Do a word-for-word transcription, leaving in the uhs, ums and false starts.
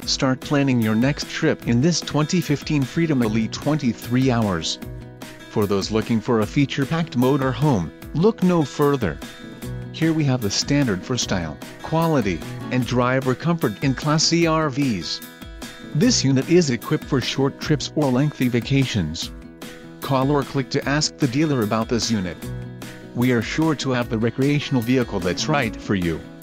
Start planning your next trip in this twenty fifteen Freedom Elite twenty-three hours. For those looking for a feature-packed motorhome, look no further. Here we have the standard for style, quality, and driver comfort in Class C R Vs. This unit is equipped for short trips or lengthy vacations. Call or click to ask the dealer about this unit. We are sure to have the recreational vehicle that's right for you.